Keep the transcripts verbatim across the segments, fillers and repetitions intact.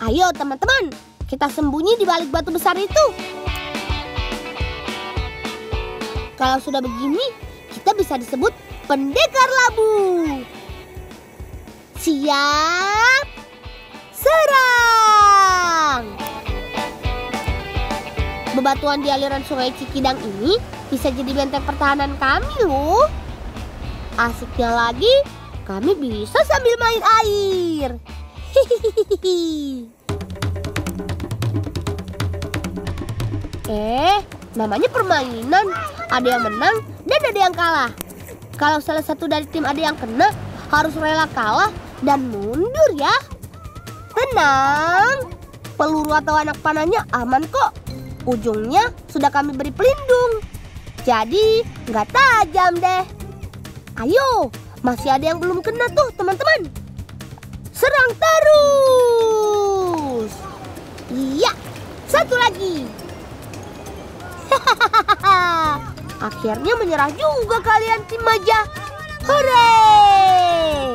Ayo teman-teman, kita sembunyi di balik batu besar itu. Kalau sudah begini, kita bisa disebut pendekar labu. Siap, serang! Bebatuan di aliran sungai Cikidang ini bisa jadi benteng pertahanan kami loh. Asiknya lagi, kami bisa sambil main air. Hihihi. Eh, namanya permainan. Ada yang menang dan ada yang kalah. Kalau salah satu dari tim ada yang kena, harus rela kalah dan mundur ya. Tenang, peluru atau anak panahnya aman kok. Ujungnya sudah kami beri pelindung. Jadi nggak tajam deh. Ayo, masih ada yang belum kena tuh teman-teman. Serang terus. Iya, satu lagi. Hahaha. Akhirnya menyerah juga kalian tim Maja. Hore!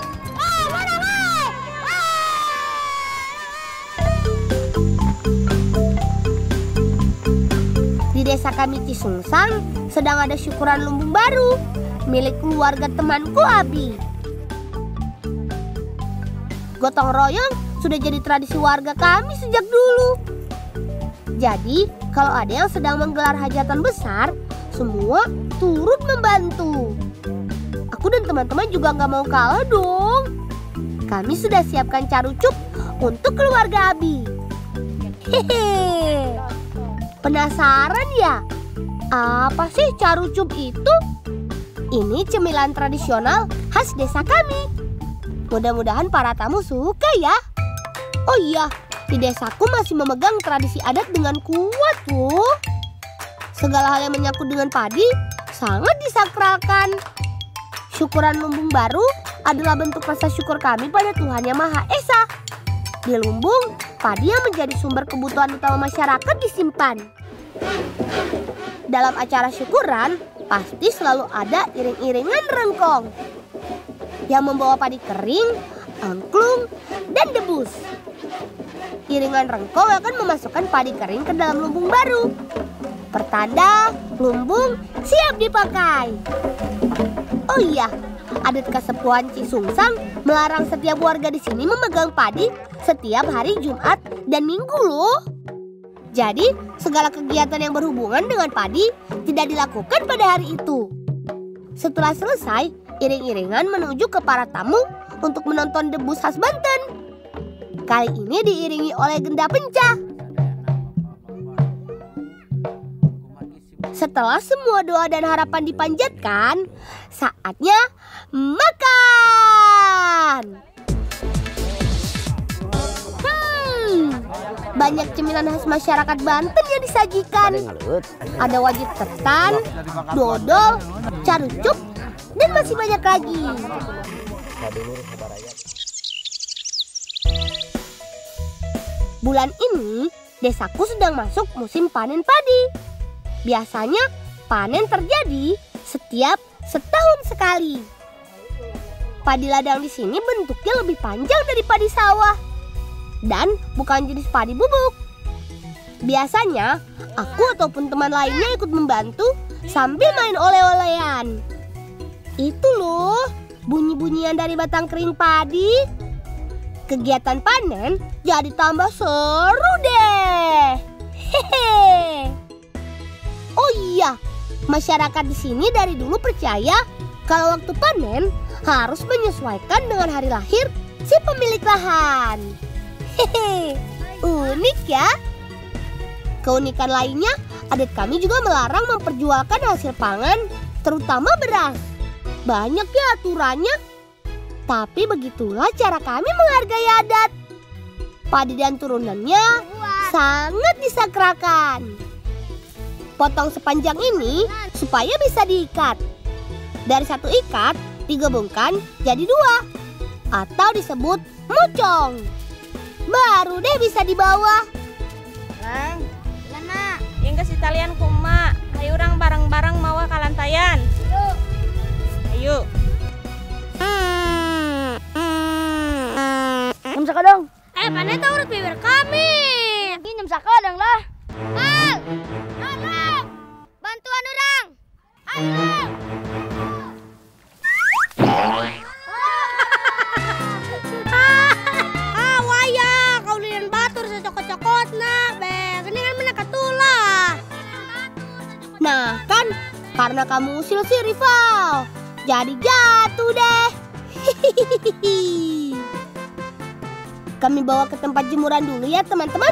Di desa kami Cisungsang sedang ada syukuran lumbung baru milik keluarga temanku Abi. Gotong royong sudah jadi tradisi warga kami sejak dulu. Jadi, kalau ada yang sedang menggelar hajatan besar, semua turut membantu. Aku dan teman-teman juga nggak mau kalah dong. Kami sudah siapkan carucup untuk keluarga Abi. Hehe. Penasaran ya? Apa sih carucup itu? Ini cemilan tradisional khas desa kami. Mudah-mudahan para tamu suka ya. Oh iya, di desaku masih memegang tradisi adat dengan kuat loh. Segala hal yang menyangkut dengan padi sangat disakralkan. Syukuran lumbung baru adalah bentuk rasa syukur kami pada Tuhan Yang Maha Esa. Di lumbung, padi yang menjadi sumber kebutuhan utama masyarakat disimpan. Dalam acara syukuran, pasti selalu ada iring-iringan rengkong yang membawa padi kering, angklung, dan debus. Iringan rengkong akan memasukkan padi kering ke dalam lumbung baru. Pertanda lumbung siap dipakai. Oh iya, adat Kasepuhan Cisungsang melarang setiap warga di sini memegang padi setiap hari Jumat dan Minggu loh. Jadi, segala kegiatan yang berhubungan dengan padi tidak dilakukan pada hari itu. Setelah selesai, iring-iringan menuju ke para tamu untuk menonton debus khas Banten. Kali ini diiringi oleh Genda Pencah. Setelah semua doa dan harapan dipanjatkan, saatnya makan. Hmm, banyak cemilan khas masyarakat Banten yang disajikan. Ada wajit ketan, dodol, carucup, dan masih banyak lagi. Bulan ini, desaku sedang masuk musim panen padi. Biasanya panen terjadi setiap setahun sekali. Padi ladang di sini bentuknya lebih panjang dari padi sawah dan bukan jenis padi bubuk. Biasanya aku ataupun teman lainnya ikut membantu sambil main oleh-olehan. Itu loh bunyi-bunyian dari batang kering padi. Kegiatan panen jadi tambah seru deh. Hehe. Oh iya, masyarakat di sini dari dulu percaya kalau waktu panen harus menyesuaikan dengan hari lahir si pemilik lahan. Hehe, unik ya. Keunikan lainnya, adat kami juga melarang memperjualkan hasil pangan, terutama beras. Banyak ya aturannya, tapi begitulah cara kami menghargai adat. Padi dan turunannya sangat disakralkan. Potong sepanjang ini supaya bisa diikat. Dari satu ikat digabungkan jadi dua atau disebut mocong. Baru deh bisa dibawa. Lang, lana, yang kasih talian kuma. Ayo orang bareng-bareng mau kalantayan. Ayo. Ayo. Kamu suka dong? Eh, Paneta urut bibir kami. Minum sakadang lah. Al, tolong, bantuan orang. Ayo. Ah, waya, kau lian batur secokot-cokot nak, be. Geningan mana katulah. Nah, kan karena kamu usil si rival, jadi jatuh deh. Kami bawa ke tempat jemuran dulu ya teman-teman.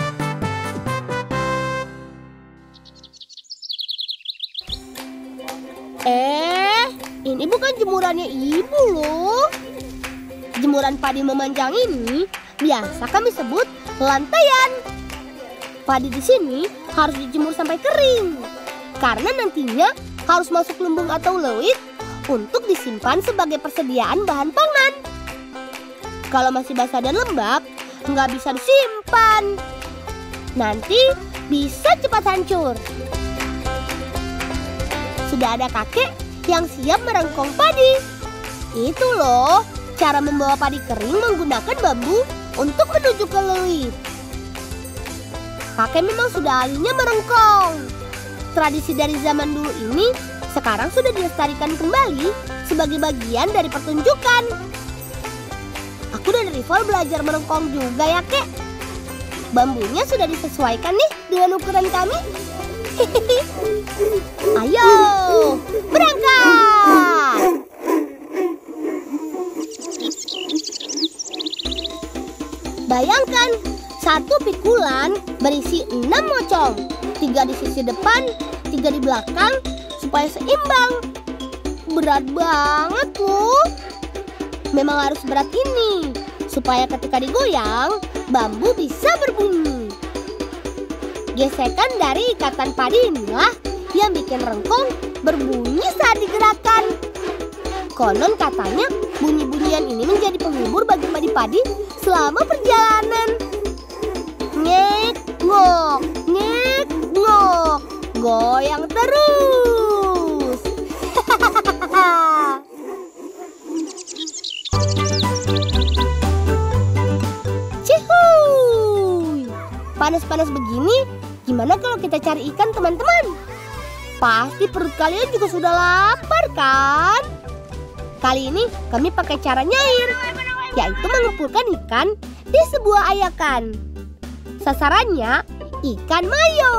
Eh, ini bukan jemurannya ibu loh. Jemuran padi memanjang ini biasa kami sebut lantaian. Padi di sini harus dijemur sampai kering, karena nantinya harus masuk lumbung atau leuit untuk disimpan sebagai persediaan bahan pangan. Kalau masih basah dan lembab, nggak bisa disimpan. Nanti bisa cepat hancur. Sudah ada kakek yang siap merengkong padi. Itu loh, cara membawa padi kering menggunakan bambu untuk menuju ke leuit. Kakek memang sudah ahlinya merengkong. Tradisi dari zaman dulu ini sekarang sudah dilestarikan kembali sebagai bagian dari pertunjukan. Aku dan Rival belajar merengkong juga ya, Kek. Bambunya sudah disesuaikan nih dengan ukuran kami. Ayo, berangkat! Bayangkan, satu pikulan berisi enam mocong. Tiga di sisi depan, tiga di belakang, supaya seimbang. Berat banget loh. Memang harus berat ini, supaya ketika digoyang, bambu bisa berbunyi. Gesekan dari ikatan padi inilah yang bikin rengkong berbunyi saat digerakkan. Konon katanya bunyi-bunyian ini menjadi penghibur bagi padi-padi selama perjalanan. Ngek, ngok, ngek, ngok, goyang terus. Cihuy, panas-panas begini, gimana kalau kita cari ikan teman-teman? Pasti perut kalian juga sudah lapar kan? Kali ini kami pakai cara nyair, yaitu mengumpulkan ikan di sebuah ayakan. Sasarannya ikan mayo.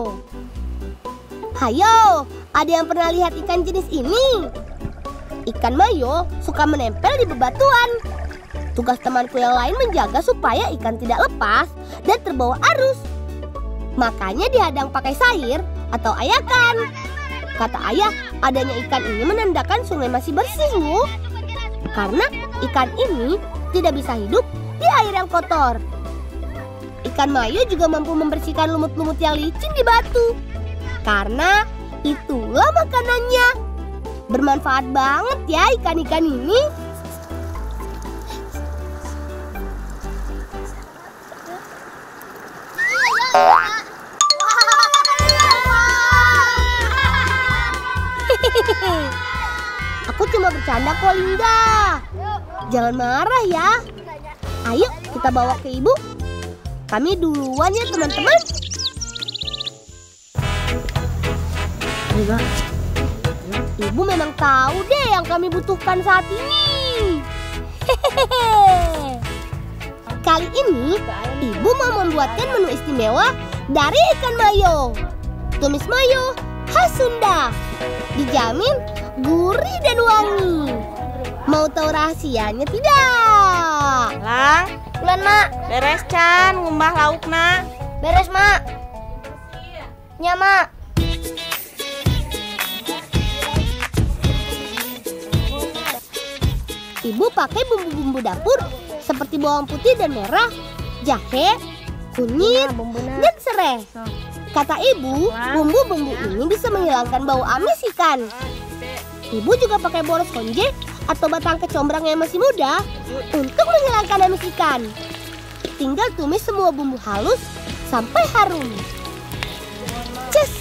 Hayo, ada yang pernah lihat ikan jenis ini? Ikan mayo suka menempel di bebatuan. Tugas temanku yang lain menjaga supaya ikan tidak lepas dan terbawa arus. Makanya dihadang pakai sair atau ayakan. Kata ayah, adanya ikan ini menandakan sungai masih bersih loh. Karena ikan ini tidak bisa hidup di air yang kotor. Ikan mayo juga mampu membersihkan lumut-lumut yang licin di batu. Karena itulah makanannya. Bermanfaat banget ya ikan-ikan ini. Aku cuma bercanda kok, Linda. Jangan marah ya. Ayo kita bawa ke ibu. Kami duluan ya teman-teman. Ibu memang tahu deh yang kami butuhkan saat ini. Kali ini ibu mau membuatkan menu istimewa dari ikan mayo. Tumis mayo khas Sunda. Dijamin gurih dan wangi. Mau tahu rahasianya tidak? Lang, Bulan, Mak. beres Can, ngumbah lauk nak. Beres, Mak. Ya, Mak. Ibu pakai bumbu-bumbu dapur seperti bawang putih dan merah, jahe, kunyit, dan serai. Kata ibu, bumbu-bumbu ini bisa menghilangkan bau amis ikan. Ibu juga pakai boros konje atau batang kecombrang yang masih muda untuk menghilangkan amis ikan. Tinggal tumis semua bumbu halus sampai harum. Ces!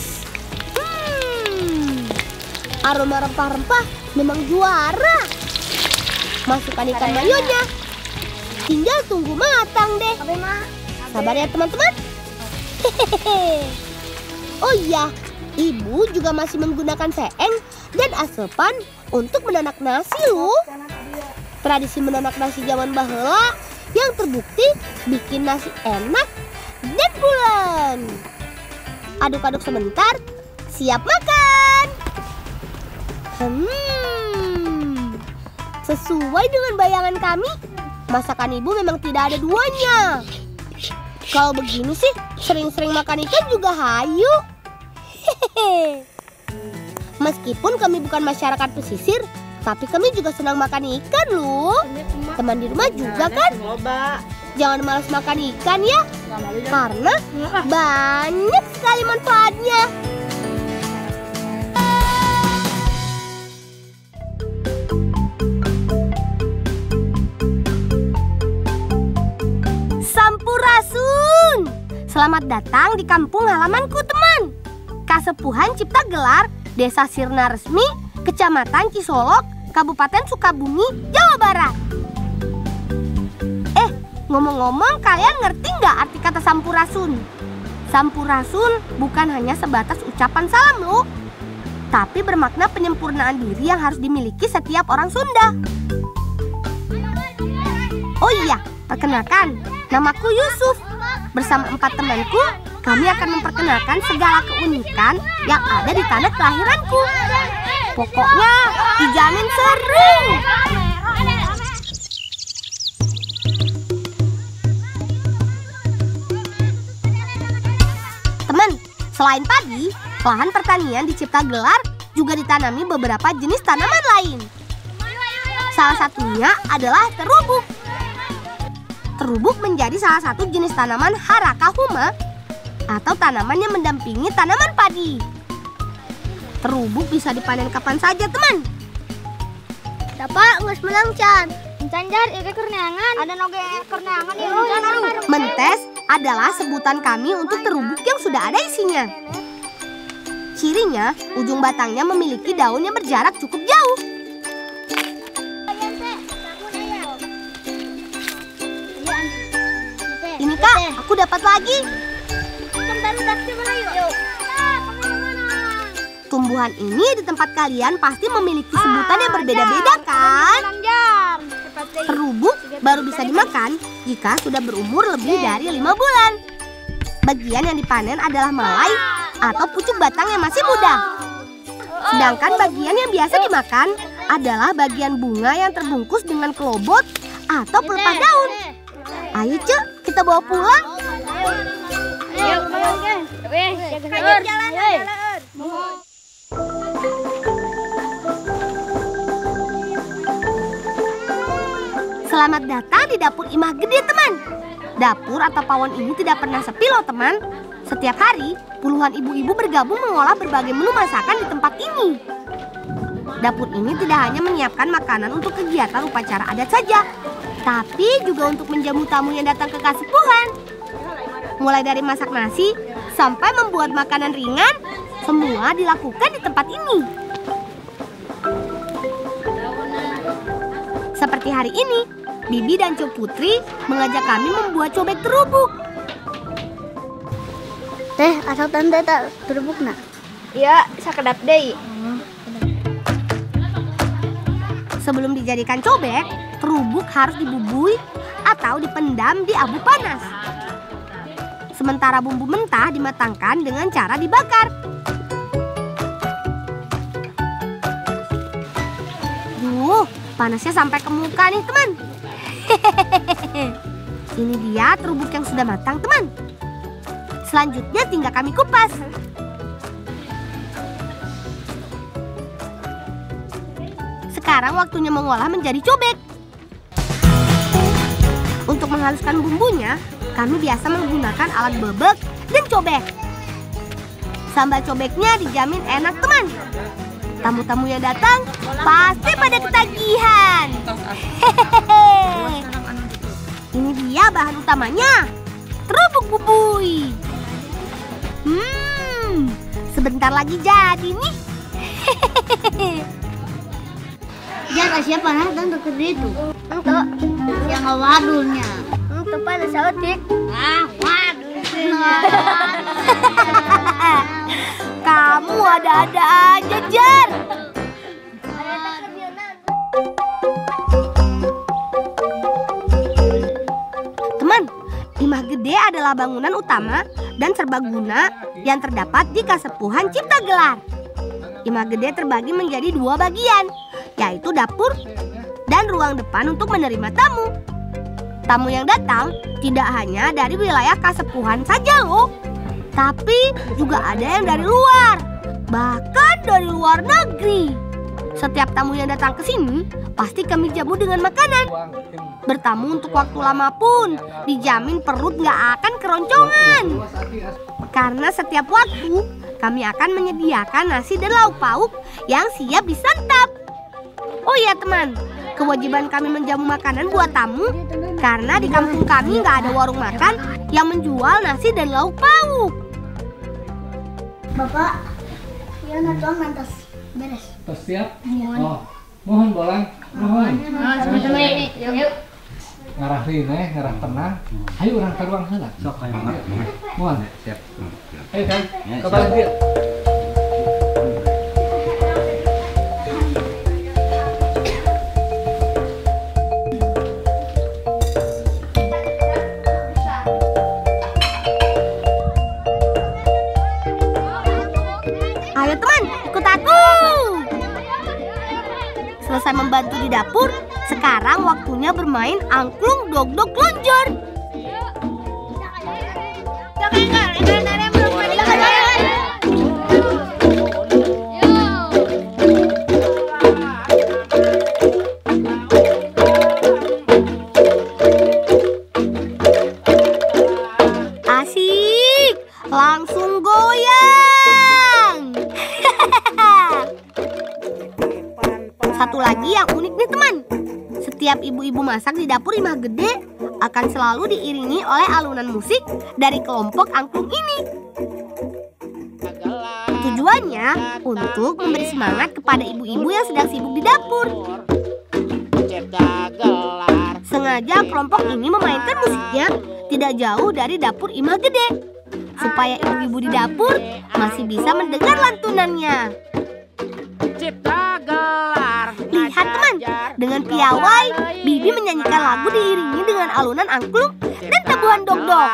Hmm, aroma rempah-rempah memang juara. Masukkan ikan mayonya. tinggal tunggu matang deh. Sabar ya teman-teman. Hehehe. Oh iya, ibu juga masih menggunakan seeng dan asepan untuk menanak nasi loh. Tradisi menanak nasi zaman baheula yang terbukti bikin nasi enak dan bulan. Aduk-aduk sebentar, siap makan. Hmm, sesuai dengan bayangan kami, masakan ibu memang tidak ada duanya. Kalau begini sih, sering-sering makan ikan juga hayu. Hehehe. Meskipun kami bukan masyarakat pesisir, tapi kami juga senang makan ikan loh. Teman di rumah juga kan? Jangan malas makan ikan ya, karena banyak sekali manfaatnya. Sampurasun! Selamat datang di kampung halamanku teman. Kasepuhan Cipta Gelar, Desa Sirna Resmi, Kecamatan Cisolok, Kabupaten Sukabumi, Jawa Barat. Eh, ngomong-ngomong, kalian ngerti nggak arti kata sampurasun? Sampurasun bukan hanya sebatas ucapan salam loh, tapi bermakna penyempurnaan diri yang harus dimiliki setiap orang Sunda. Oh iya, perkenalkan, namaku Yusuf. Bersama empat temanku, kami akan memperkenalkan segala keunikan yang ada di tanah kelahiranku. Pokoknya dijamin seru. Teman, selain padi, lahan pertanian di Cipta Gelar juga ditanami beberapa jenis tanaman lain. Salah satunya adalah terubuk. Terubuk menjadi salah satu jenis tanaman Harakahuma atau tanaman yang mendampingi tanaman padi. Terubuk bisa dipanen kapan saja, teman. Dapat ngus menang can. Canjar ieu kerneangan. Ada noge kerneangan ieu. Mentes adalah sebutan kami untuk terubuk yang sudah ada isinya. Cirinya, ujung batangnya memiliki daun yang berjarak cukup jauh. Ini kak, aku dapat lagi. Tumbuhan ini di tempat kalian pasti memiliki sebutan yang berbeda-beda kan? Terubuk baru bisa dimakan jika sudah berumur lebih dari lima bulan. Bagian yang dipanen adalah melai atau pucuk batang yang masih muda. Sedangkan bagian yang biasa dimakan adalah bagian bunga yang terbungkus dengan kelobot atau pelepah daun. Ayo cek, kita bawa pulang. Selamat datang di dapur Imah Gede teman. Dapur atau pawon ini tidak pernah sepi loh teman. Setiap hari puluhan ibu-ibu bergabung mengolah berbagai menu masakan di tempat ini. Dapur ini tidak hanya menyiapkan makanan untuk kegiatan upacara adat saja, tapi juga untuk menjamu tamu yang datang ke Kasepuhan. Mulai dari masak nasi sampai membuat makanan ringan, semua dilakukan di tempat ini. Seperti hari ini, Bibi dan Cuk Putri mengajak kami membuat cobek terubuk. Teh, asal tante tak terubuk nak? Iya, sakedap deui. Sebelum dijadikan cobek, terubuk harus dibubui atau dipendam di abu panas. Sementara bumbu mentah dimatangkan dengan cara dibakar. Duh, panasnya sampai ke muka nih teman. Ini dia terubuk yang sudah matang teman. Selanjutnya tinggal kami kupas. Sekarang waktunya mengolah menjadi cobek. Untuk menghaluskan bumbunya, kami biasa menggunakan alat bebek dan cobek. Sambal cobeknya dijamin enak teman. Tamu-tamu yang datang pasti pada ketagihan. Hehehe. Ini dia bahan utamanya, terubuk bubui. Hmm, sebentar lagi jadi nih. Jangan siapa nah dan itu. Itu yang wadulnya. Itu pada sautik. Ah, wadulnya. Kamu ada-ada aja, Jar. Teman, Imah Gede adalah bangunan utama dan serbaguna yang terdapat di Kasepuhan Cipta Gelar. Imah Gede terbagi menjadi dua bagian, yaitu dapur dan ruang depan untuk menerima tamu. Tamu yang datang tidak hanya dari wilayah Kasepuhan saja loh, tapi juga ada yang dari luar, bahkan dari luar negeri. Setiap tamu yang datang ke sini pasti kami jamu dengan makanan. Bertamu untuk waktu lama pun dijamin perut nggak akan keroncongan. Karena setiap waktu kami akan menyediakan nasi dan lauk pauk yang siap disantap. Oh iya teman, kewajiban kami menjamu makanan buat tamu karena di kampung kami nggak ada warung makan yang menjual nasi dan lauk pauk. Bapak, ya natuang nanti beres. Tos siap? Oh, mohon bolang, mohon. Sama-sama ini, yuk. Ngarah rineh, ngarah tenang. Ayo urang ka ruang heula. Sok aya mah. Mohon. Siap. Ayo kan, Ya, ke balik dia. Ayo teman, ikut aku. Selesai membantu di dapur, sekarang waktunya bermain angklung dog-dog lonjor. Asik, langsung goyang. Satu lagi yang unik nih teman. Setiap ibu-ibu masak di dapur Imah Gede akan selalu diiringi oleh alunan musik dari kelompok angklung ini. Tujuannya untuk memberi semangat kepada ibu-ibu yang sedang sibuk di dapur. Sengaja kelompok ini memainkan musiknya tidak jauh dari dapur Imah Gede, supaya ibu-ibu di dapur masih bisa mendengar lantunannya. Lihat teman, dengan piawai, Bibi menyanyikan lagu diiringi dengan alunan angklung dan tabuhan dog-dog.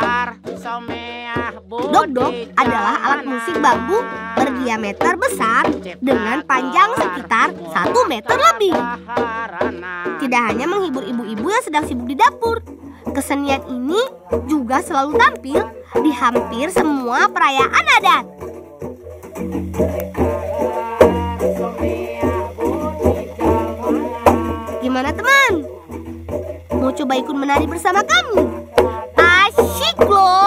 Dog-dog adalah alat musik bambu berdiameter besar dengan panjang sekitar satu meter lebih. Tidak hanya menghibur ibu-ibu yang sedang sibuk di dapur, kesenian ini juga selalu tampil di hampir semua perayaan adat. Gimana teman? Mau coba ikut menari bersama kami? Asyik loh!